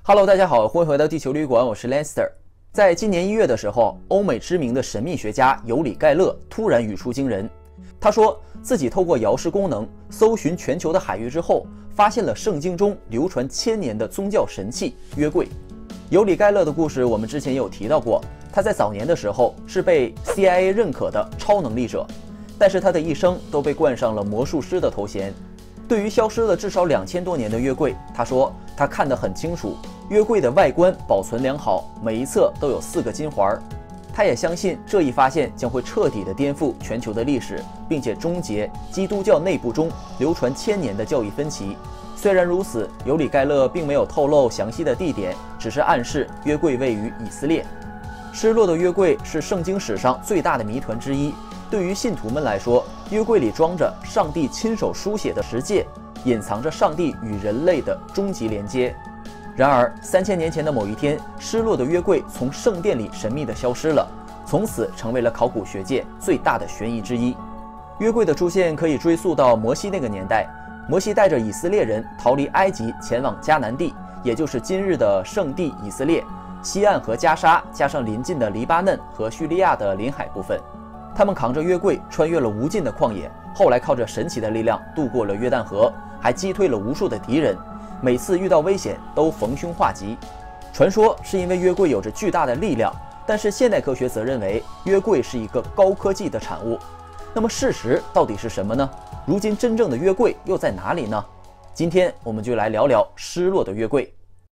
Hello， 大家好，欢迎回到地球旅馆，我是 Lester。在今年1月的时候，欧美知名的神秘学家尤里盖勒突然语出惊人，他说自己透过遥视功能搜寻全球的海域之后，发现了圣经中流传千年的宗教神器约柜。尤里盖勒的故事我们之前也有提到过，他在早年的时候是被 CIA 认可的超能力者，但是他的一生都被冠上了魔术师的头衔。对于消失了至少2000多年的约柜，他说他看得很清楚，约柜的外观保存良好，每一侧都有4个金环。他也相信这一发现将会彻底地颠覆全球的历史，并且终结基督教内部中流传千年的教义分歧。虽然如此，尤里盖勒并没有透露详细的地点，只是暗示约柜位于以色列。失落的约柜是圣经史上最大的谜团之一。对于信徒们来说，约柜里装着上帝亲手书写的十诫，隐藏着上帝与人类的终极连接。然而，3000年前的某一天，失落的约柜从圣殿里神秘地消失了，从此成为了考古学界最大的悬疑之一。约柜的出现可以追溯到摩西那个年代，摩西带着以色列人逃离埃及，前往迦南地，也就是今日的圣地以色列西岸和加沙，加上邻近的黎巴嫩和叙利亚的临海部分。他们扛着约柜穿越了无尽的旷野，后来靠着神奇的力量渡过了约旦河，还击退了无数的敌人，每次遇到危险都逢凶化吉。传说是因为约柜有着巨大的力量，但是现代科学则认为约柜是一个高科技的产物。那么事实到底是什么呢？如今真正的约柜又在哪里呢？今天我们就来聊聊失落的约柜。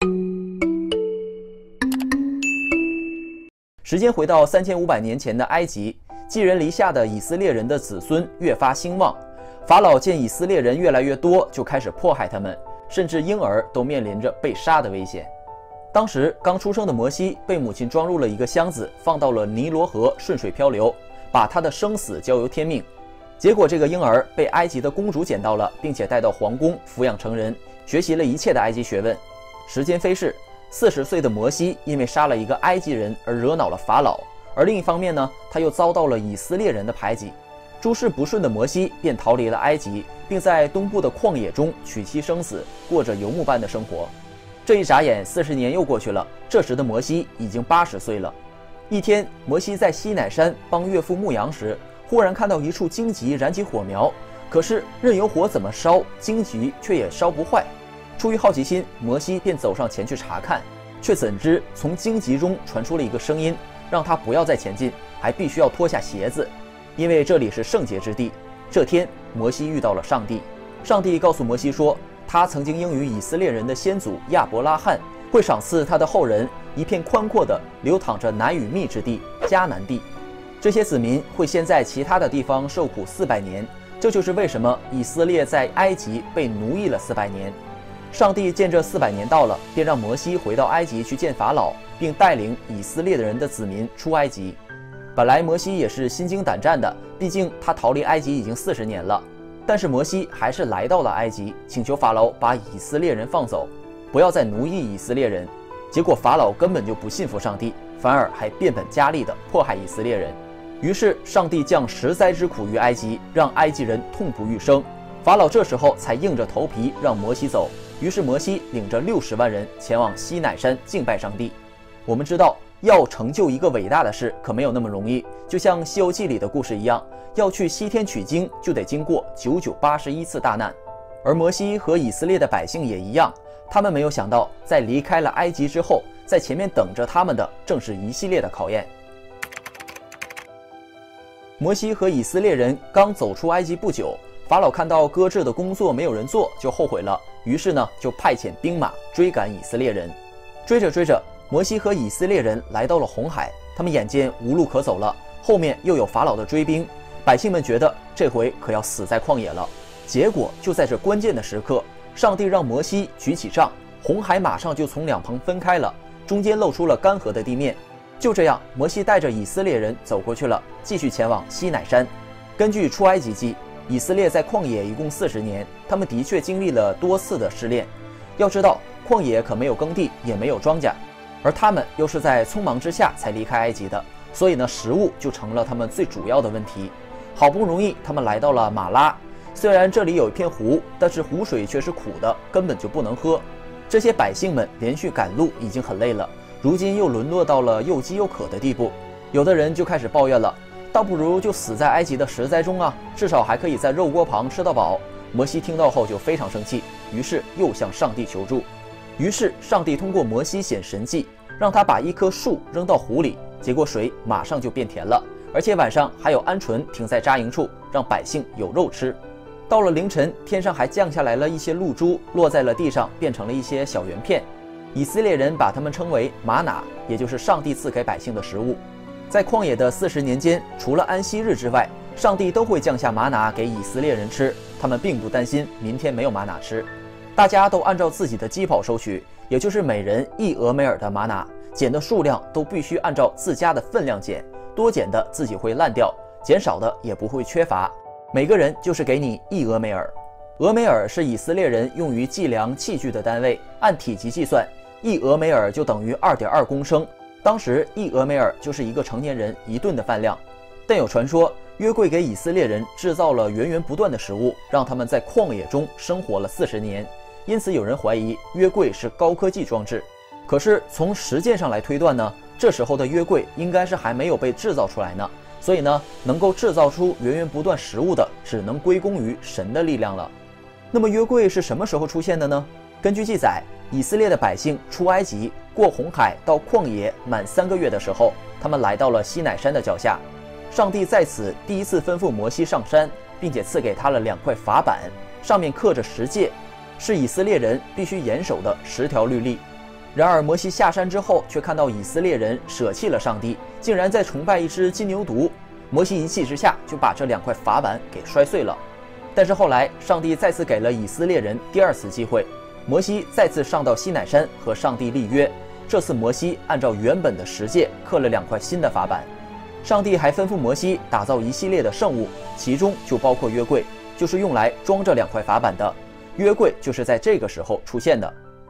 时间回到3500年前的埃及，寄人篱下的以色列人的子孙越发兴旺，法老见以色列人越来越多，就开始迫害他们，甚至婴儿都面临着被杀的危险。当时刚出生的摩西被母亲装入了一个箱子，放到了尼罗河顺水漂流，把他的生死交由天命。结果这个婴儿被埃及的公主捡到了，并且带到皇宫抚养成人，学习了一切的埃及学问。时间飞逝，40岁的摩西因为杀了一个埃及人而惹恼了法老，而另一方面呢，他又遭到了以色列人的排挤。诸事不顺的摩西便逃离了埃及，并在东部的旷野中娶妻生子，过着游牧般的生活。这一眨眼40年又过去了，这时的摩西已经80岁了。一天，摩西在西乃山帮岳父牧羊时，忽然看到一处荆棘燃起火苗，可是任由火怎么烧，荆棘却也烧不坏。出于好奇心，摩西便走上前去查看，却怎知从荆棘中传出了一个声音，让他不要再前进，还必须要脱下鞋子，因为这里是圣洁之地。这天，摩西遇到了上帝，上帝告诉摩西说，他曾经应许以色列人的先祖亚伯拉罕会赏赐他的后人一片宽阔的流淌着奶与蜜之地迦南地，这些子民会先在其他的地方受苦400年，这就是为什么以色列在埃及被奴役了400年。上帝见这400年到了，便让摩西回到埃及去见法老，并带领以色列的人的子民出埃及。本来摩西也是心惊胆战的，毕竟他逃离埃及已经40年了。但是摩西还是来到了埃及，请求法老把以色列人放走，不要再奴役以色列人。结果法老根本就不信服上帝，反而还变本加厉地迫害以色列人。于是上帝降10灾之苦于埃及，让埃及人痛不欲生。法老这时候才硬着头皮让摩西走。于是摩西领着60万人前往西乃山敬拜上帝。我们知道，要成就一个伟大的事可没有那么容易，就像《西游记》里的故事一样，要去西天取经就得经过9981次大难。而摩西和以色列的百姓也一样，他们没有想到，在离开了埃及之后，在前面等着他们的正是一系列的考验。摩西和以色列人刚走出埃及不久，法老看到搁置的工作没有人做，就后悔了，于是呢，就派遣兵马追赶以色列人。追着追着，摩西和以色列人来到了红海，他们眼见无路可走了，后面又有法老的追兵，百姓们觉得这回可要死在旷野了。结果就在这关键的时刻，上帝让摩西举起杖，红海马上就从两旁分开了，中间露出了干涸的地面。就这样，摩西带着以色列人走过去了，继续前往西乃山。根据出埃及记，以色列在旷野一共40年，他们的确经历了多次的试炼。要知道，旷野可没有耕地，也没有庄稼，而他们又是在匆忙之下才离开埃及的，所以呢，食物就成了他们最主要的问题。好不容易他们来到了马拉，虽然这里有一片湖，但是湖水却是苦的，根本就不能喝。 这些百姓们连续赶路已经很累了，如今又沦落到了又饥又渴的地步，有的人就开始抱怨了，倒不如就死在埃及的石灾中啊，至少还可以在肉锅旁吃到饱。摩西听到后就非常生气，于是又向上帝求助。于是上帝通过摩西显神迹，让他把一棵树扔到湖里，结果水马上就变甜了，而且晚上还有鹌鹑停在扎营处，让百姓有肉吃。到了凌晨，天上还降下来了一些露珠，落在了地上，变成了一些小圆片。以色列人把它们称为玛瑙，也就是上帝赐给百姓的食物。在旷野的40年间，除了安息日之外，上帝都会降下玛瑙给以色列人吃，他们并不担心明天没有玛瑙吃。大家都按照自己的机跑收取，也就是每人1俄梅尔的玛瑙，捡的数量都必须按照自家的分量捡，多捡的自己会烂掉，减少的也不会缺乏。每个人就是给你1俄梅尔。俄梅尔是以色列人用于计量器具的单位，按体积计算，1俄梅尔就等于2.2公升。当时1俄梅尔就是一个成年人1顿的饭量。但有传说，约柜给以色列人制造了源源不断的食物，让他们在旷野中生活了40年。因此有人怀疑约柜是高科技装置。可是从实践上来推断呢，这时候的约柜应该是还没有被制造出来呢。所以呢，能够制造出源源不断食物的，只能归功于神的力量了。那么约柜是什么时候出现的呢？根据记载，以色列的百姓出埃及，过红海到旷野满3个月的时候，他们来到了西乃山的脚下。上帝在此第一次吩咐摩西上山，并且赐给他了2块法板，上面刻着10诫，是以色列人必须严守的10条律例。然而摩西下山之后，却看到以色列人舍弃了上帝，竟然在崇拜一只金牛犊。摩西一气之下就把这2块法板给摔碎了。但是后来上帝再次给了以色列人第2次机会，摩西再次上到西乃山和上帝立约。这次摩西按照原本的10诫刻了2块新的法板。上帝还吩咐摩西打造一系列的圣物，其中就包括约柜，就是用来装这2块法板的。约柜就是在这个时候出现的。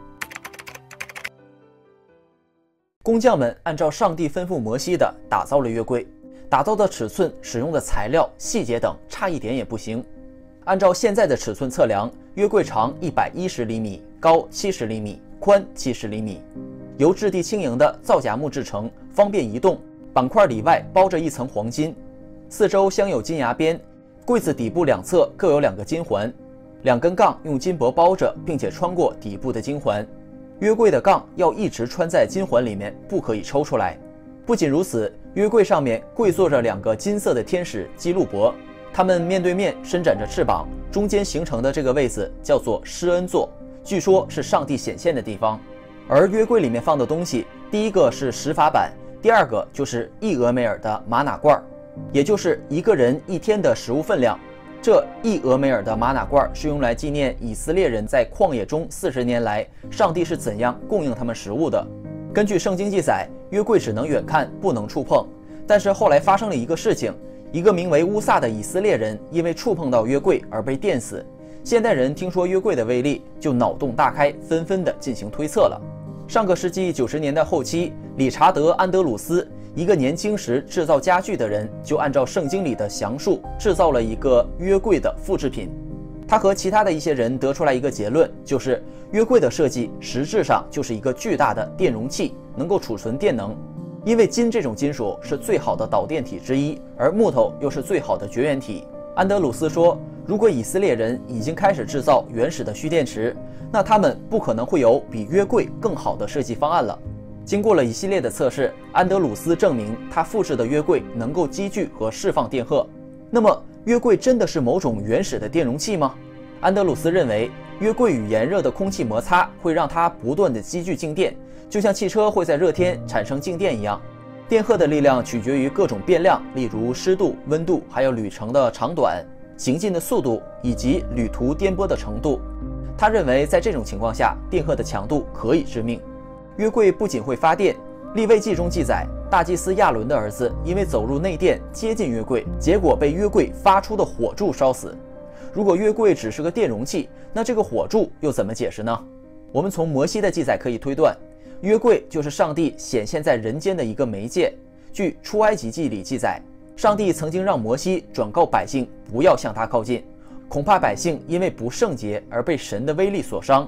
工匠们按照上帝吩咐摩西的打造了约柜，打造的尺寸、使用的材料、细节等差一点也不行。按照现在的尺寸测量，约柜长110厘米，高70厘米，宽70厘米，由质地轻盈的皂荚木制成，方便移动。板块里外包着一层黄金，四周镶有金牙边。柜子底部2侧各有2个金环，2根杠用金箔包着，并且穿过底部的金环。约柜的杠要一直穿在金环里面，不可以抽出来。不仅如此，约柜上面跪坐着2个金色的天使基路伯，他们面对面伸展着翅膀，中间形成的这个位子叫做施恩座，据说是上帝显现的地方。而约柜里面放的东西，第一个是10法板，第2个就是1俄梅尔的玛瑙罐，也就是1个人1天的食物分量。这1俄梅尔的玛瑙罐是用来纪念以色列人在旷野中40年来，上帝是怎样供应他们食物的。根据圣经记载，约柜只能远看，不能触碰。但是后来发生了一个事情，一个名为乌撒的以色列人因为触碰到约柜而被电死。现代人听说约柜的威力，就脑洞大开，纷纷的进行推测了。上个世纪90年代后期，理查德·安德鲁斯，一个年轻时制造家具的人，就按照圣经里的详述制造了一个约柜的复制品。他和其他的一些人得出来一个结论，就是约柜的设计实质上就是一个巨大的电容器，能够储存电能。因为金这种金属是最好的导电体之一，而木头又是最好的绝缘体。安德鲁斯说，如果以色列人已经开始制造原始的蓄电池，那他们不可能会有比约柜更好的设计方案了。经过了一系列的测试，安德鲁斯证明他复制的约柜能够积聚和释放电荷。那么约柜真的是某种原始的电容器吗？安德鲁斯认为，约柜与炎热的空气摩擦会让它不断的积聚静电，就像汽车会在热天产生静电一样。电荷的力量取决于各种变量，例如湿度、温度，还有旅程的长短、行进的速度以及旅途颠簸的程度。他认为在这种情况下，电荷的强度可以致命。约柜不仅会发电，利未记中记载，大祭司亚伦的儿子因为走入内殿接近约柜，结果被约柜发出的火柱烧死。如果约柜只是个电容器，那这个火柱又怎么解释呢？我们从摩西的记载可以推断，约柜就是上帝显现在人间的一个媒介。据出埃及记里记载，上帝曾经让摩西转告百姓不要向他靠近，恐怕百姓因为不圣洁而被神的威力所伤。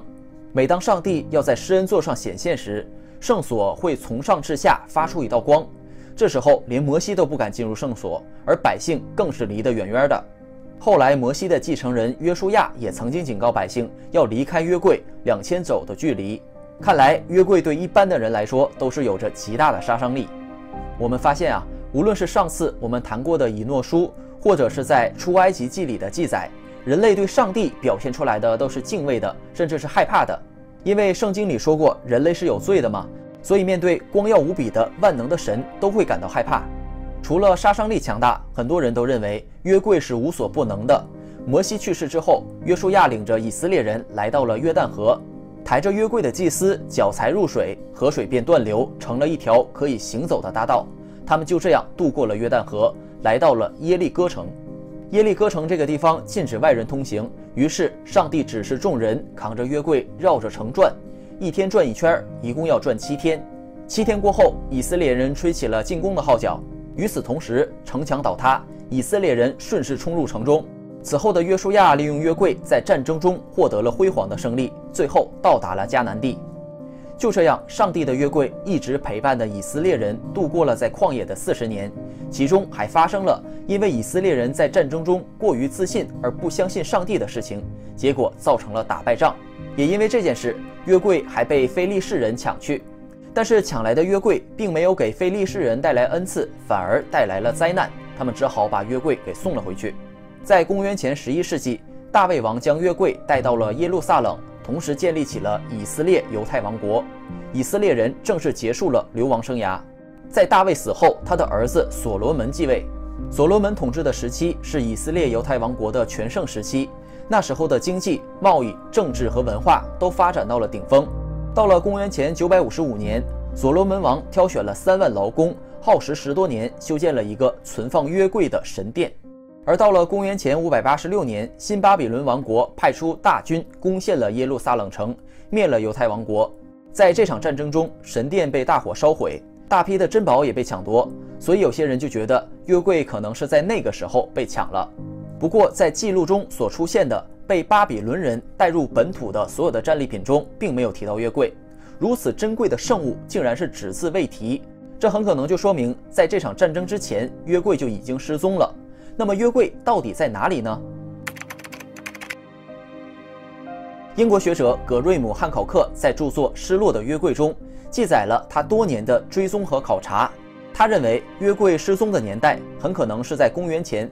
每当上帝要在施恩座上显现时，圣所会从上至下发出一道光，这时候连摩西都不敢进入圣所，而百姓更是离得远远的。后来摩西的继承人约书亚也曾经警告百姓要离开约柜2000走的距离。看来约柜对一般的人来说都是有着极大的杀伤力。我们发现啊，无论是上次我们谈过的以诺书，或者是在出埃及记里的记载，人类对上帝表现出来的都是敬畏的，甚至是害怕的。因为圣经里说过人类是有罪的嘛，所以面对光耀无比的万能的神都会感到害怕。除了杀伤力强大，很多人都认为约柜是无所不能的。摩西去世之后，约书亚领着以色列人来到了约旦河，抬着约柜的祭司脚才入水，河水便断流，成了一条可以行走的大道。他们就这样渡过了约旦河，来到了耶利哥城。耶利哥城这个地方禁止外人通行，于是上帝指示众人扛着约柜绕着城转，一天转一圈，一共要转7天。7天过后，以色列人吹起了进攻的号角。与此同时，城墙倒塌，以色列人顺势冲入城中。此后的约书亚利用约柜在战争中获得了辉煌的胜利，最后到达了迦南地。就这样，上帝的约柜一直陪伴的以色列人度过了在旷野的40年，其中还发生了因为以色列人在战争中过于自信而不相信上帝的事情，结果造成了打败仗。也因为这件事，约柜还被非利士人抢去。但是抢来的约柜并没有给非利士人带来恩赐，反而带来了灾难，他们只好把约柜给送了回去。在公元前11世纪，大卫王将约柜带到了耶路撒冷，同时建立起了以色列犹太王国。以色列人正式结束了流亡生涯。在大卫死后，他的儿子所罗门继位。所罗门统治的时期是以色列犹太王国的全盛时期，那时候的经济、贸易、政治和文化都发展到了顶峰。到了公元前955年，所罗门王挑选了3万劳工，耗时10多年，修建了一个存放约柜的神殿。而到了公元前586年，新巴比伦王国派出大军攻陷了耶路撒冷城，灭了犹太王国。在这场战争中，神殿被大火烧毁，大批的珍宝也被抢夺，所以有些人就觉得约柜可能是在那个时候被抢了。不过在记录中所出现的被巴比伦人带入本土的所有的战利品中，并没有提到约柜。如此珍贵的圣物竟然是只字未提，这很可能就说明在这场战争之前，约柜就已经失踪了。那么约柜到底在哪里呢？英国学者葛瑞姆·汉考克在著作《失落的约柜》中记载了他多年的追踪和考察。他认为约柜失踪的年代很可能是在公元前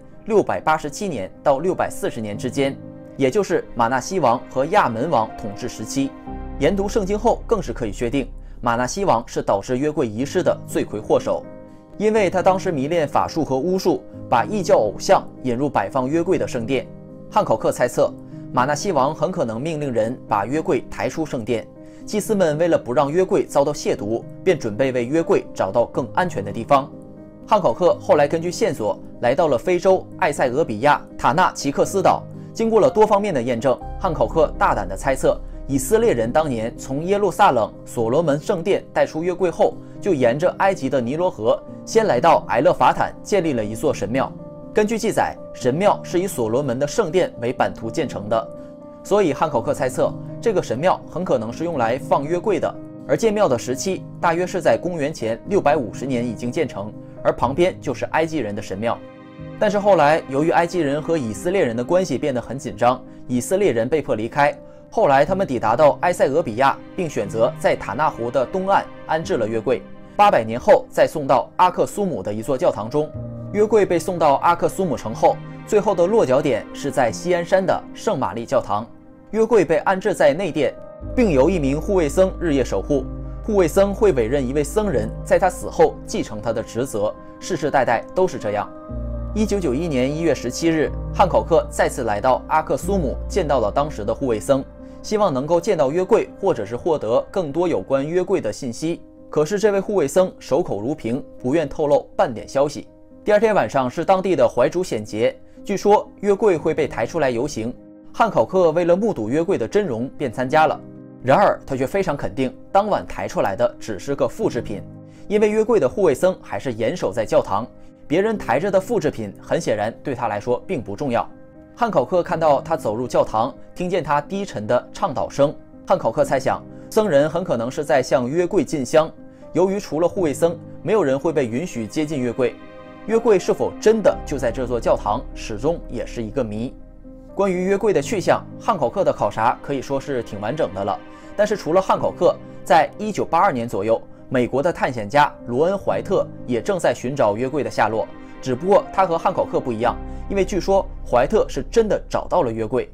687年到640年之间，也就是马纳西王和亚门王统治时期。研读圣经后，更是可以确定马纳西王是导致约柜遗失的罪魁祸首，因为他当时迷恋法术和巫术，把异教偶像引入摆放约柜的圣殿。汉考克猜测，马纳西王很可能命令人把约柜抬出圣殿，祭司们为了不让约柜遭到亵渎，便准备为约柜找到更安全的地方。汉考克后来根据线索来到了非洲埃塞俄比亚塔纳奇克斯岛，经过了多方面的验证，汉考克大胆地猜测，以色列人当年从耶路撒冷所罗门圣殿带出约柜后，就沿着埃及的尼罗河，先来到埃勒法坦建立了一座神庙。根据记载，神庙是以所罗门的圣殿为版图建成的，所以汉考克猜测，这个神庙很可能是用来放约柜的。而建庙的时期大约是在公元前650年已经建成，而旁边就是埃及人的神庙。但是后来由于埃及人和以色列人的关系变得很紧张，以色列人被迫离开。后来他们抵达到埃塞俄比亚，并选择在塔纳湖的东岸安置了约柜。800年后再送到阿克苏姆的一座教堂中。约柜被送到阿克苏姆城后，最后的落脚点是在锡安山的圣玛丽教堂。约柜被安置在内殿，并由一名护卫僧日夜守护。护卫僧会委任一位僧人，在他死后继承他的职责，世世代代都是这样。1991年1月17日，汉考克再次来到阿克苏姆，见到了当时的护卫僧，希望能够见到约柜，或者是获得更多有关约柜的信息。可是这位护卫僧守口如瓶，不愿透露半点消息。第二天晚上是当地的怀主显节，据说约柜会被抬出来游行。汉考克为了目睹约柜的真容，便参加了。然而他却非常肯定，当晚抬出来的只是个复制品，因为约柜的护卫僧还是严守在教堂，别人抬着的复制品很显然对他来说并不重要。汉考克看到他走入教堂，听见他低沉的倡导声， 汉考克猜想，僧人很可能是在向约柜进香，由于除了护卫僧，没有人会被允许接近约柜。约柜是否真的就在这座教堂，始终也是一个谜。关于约柜的去向，汉考克的考察可以说是挺完整的了。但是除了汉考克，在1982年左右，美国的探险家罗恩·怀特也正在寻找约柜的下落。只不过他和汉考克不一样，因为据说怀特是真的找到了约柜。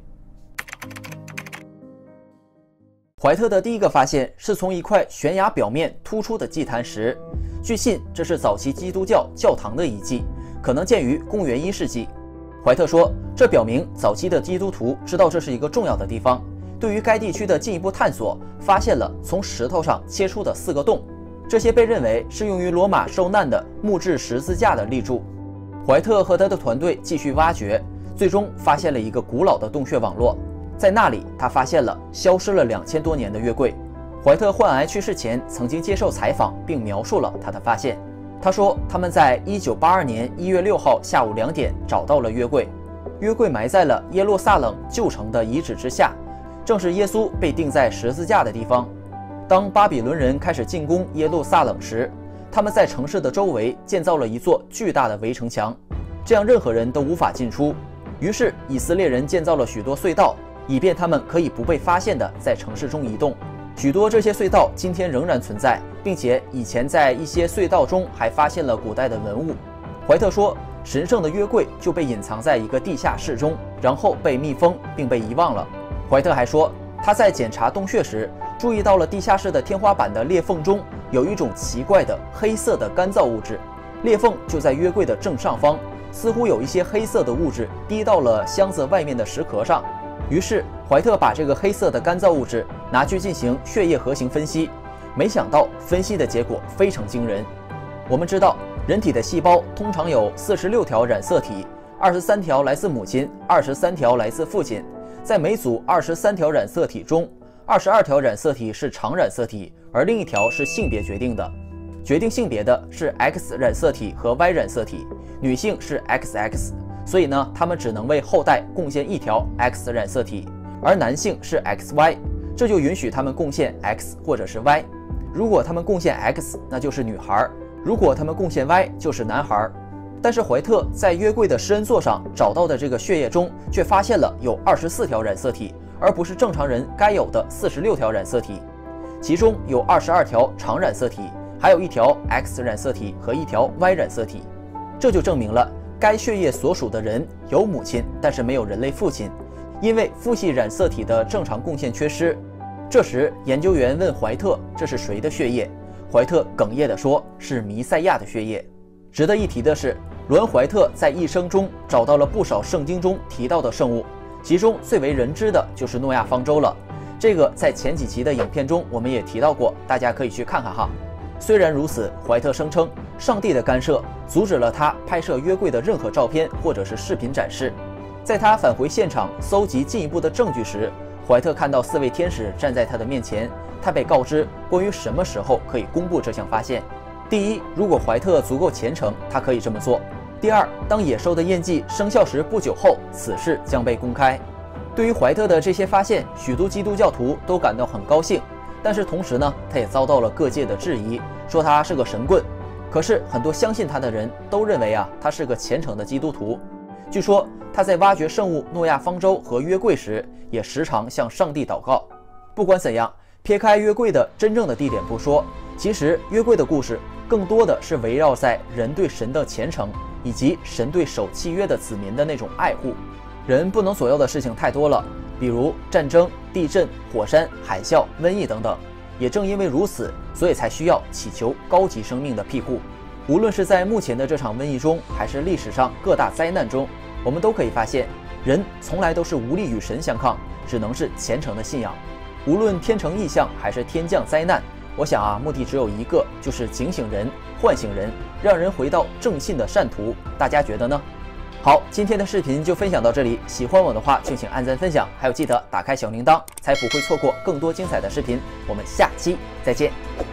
怀特的第一个发现是从一块悬崖表面突出的祭坛石，据信这是早期基督教教堂的遗迹，可能建于公元1世纪。怀特说，这表明早期的基督徒知道这是一个重要的地方。对于该地区的进一步探索，发现了从石头上切出的4个洞，这些被认为是用于罗马受难的木质十字架的立柱。怀特和他的团队继续挖掘，最终发现了一个古老的洞穴网络。在那里，他发现了消失了2000多年的约柜。怀特患癌去世前曾经接受采访，并描述了他的发现。他说，他们在1982年1月6号下午2点找到了约柜。约柜埋在了耶路撒冷旧城的遗址之下，正是耶稣被钉在十字架的地方。当巴比伦人开始进攻耶路撒冷时，他们在城市的周围建造了一座巨大的围城墙，这样任何人都无法进出。于是以色列人建造了许多隧道，以便他们可以不被发现地在城市中移动。许多这些隧道今天仍然存在，并且以前在一些隧道中还发现了古代的文物。怀特说，神圣的约柜就被隐藏在一个地下室中，然后被密封并被遗忘了。怀特还说，他在检查洞穴时注意到了地下室的天花板的裂缝中有一种奇怪的黑色的干燥物质，裂缝就在约柜的正上方，似乎有一些黑色的物质滴到了箱子外面的石壳上。于是怀特把这个黑色的干燥物质拿去进行血液核型分析，没想到分析的结果非常惊人。我们知道，人体的细胞通常有46条染色体，23条来自母亲，23条来自父亲。在每组23条染色体中，22条染色体是常染色体，而另一条是性别决定的。决定性别的是 X 染色体和 Y 染色体，女性是 XX， 所以呢，它们只能为后代贡献一条 X 染色体，而男性是 XY， 这就允许他们贡献 X 或者是 Y。如果他们贡献 X， 那就是女孩；如果他们贡献 Y， 就是男孩。但是怀特在约柜的施恩座上找到的这个血液中，却发现了有24条染色体，而不是正常人该有的46条染色体。其中有22条常染色体，还有1条 X 染色体和1条 Y 染色体。这就证明了该血液所属的人有母亲，但是没有人类父亲，因为父系染色体的正常贡献缺失。这时，研究员问怀特这是谁的血液，怀特哽咽地说是弥赛亚的血液。值得一提的是，罗恩·怀特在一生中找到了不少圣经中提到的圣物，其中最为人知的就是诺亚方舟了。这个在前几期的影片中我们也提到过，大家可以去看看哈。虽然如此，怀特声称上帝的干涉阻止了他拍摄约柜的任何照片或者是视频展示。在他返回现场搜集进一步的证据时，怀特看到4位天使站在他的面前，他被告知关于什么时候可以公布这项发现。第一，如果怀特足够虔诚，他可以这么做。第二，当野兽的印记生效时不久后，此事将被公开。对于怀特的这些发现，许多基督教徒都感到很高兴，但是同时呢，他也遭到了各界的质疑，说他是个神棍。可是很多相信他的人都认为他是个虔诚的基督徒。据说他在挖掘圣物诺亚方舟和约柜时，也时常向上帝祷告。不管怎样，撇开约柜的真正的地点不说，其实约柜的故事更多的是围绕在人对神的虔诚，以及神对守契约的子民的那种爱护。人不能左右的事情太多了，比如战争、地震、火山、海啸、瘟疫等等。也正因为如此，所以才需要祈求高级生命的庇护。无论是在目前的这场瘟疫中，还是历史上各大灾难中，我们都可以发现，人从来都是无力与神相抗，只能是虔诚的信仰。无论天成异象还是天降灾难，我想目的只有一个，就是警醒人、唤醒人，让人回到正信的善途。大家觉得呢？好，今天的视频就分享到这里。喜欢我的话，就请按赞分享，还有记得打开小铃铛，才不会错过更多精彩的视频。我们下期再见。